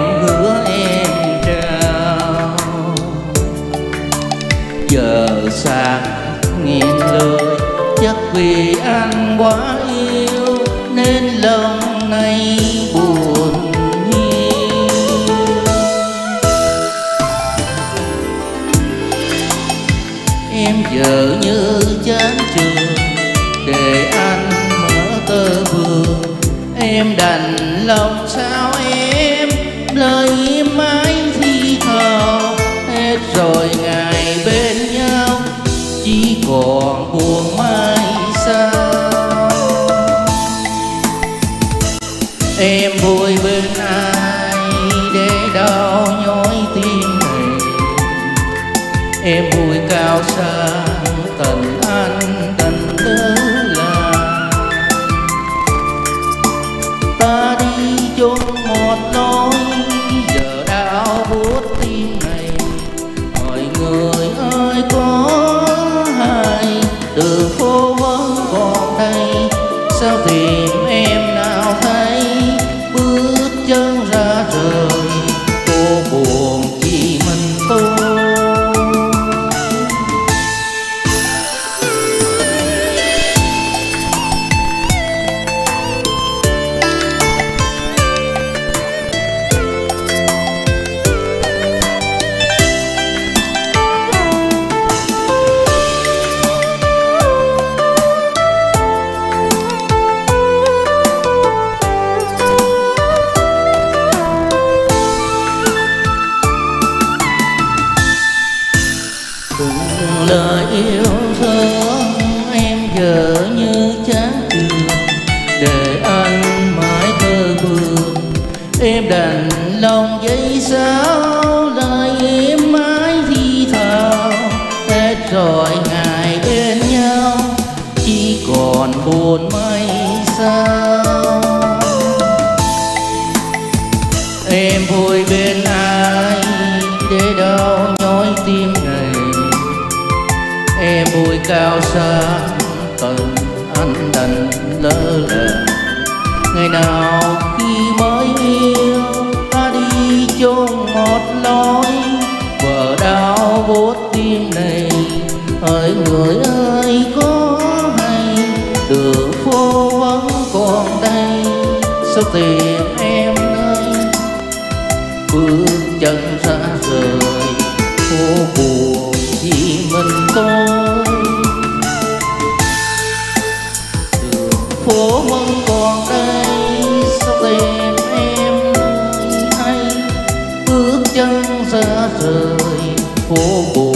hứa em trao. Giờ xa nghiêng lời chắc vì anh quá yêu nên lòng này buồn hiu. Em giờ như chán trường để anh mở tơ vườn, em đành lòng sao em lời im mãi thì thào. Hết rồi ngày bên nhau chỉ còn buồn mai sao. Em vui bên ai để đau nhói tim này, em vui cao sang tình anh tình lỡ làng. Ta đi chung một lối giờ đau buốt tim này, mọi người ơi có hay đường phố vẫn còn đây, sao tìm em nào thấy bước chân ra rời. Cô buồn chỉ mình tôi. Từng lời yêu thương em giờ như chán trường để anh mãi thơ vườn, em đành lòng dây sao lời em mãi thì thào. Hết rồi ngày bên nhau chỉ còn buồn mây sao. Em vui bên ai để đau nhói tim này, em vui cao xa tình anh đành lỡ làng. Ngày nào khi mới yêu ta đi chung một lối, vợ đau buốt tim này. Hỡi người ơi có hay đường phố vẫn còn đây, sao tìm em nơi bước chân xa rời. Phố buồn chỉ mình tôi, đường phố vẫn còn đây, sao tìm em nơi hay bước chân xa rời. Phố buồn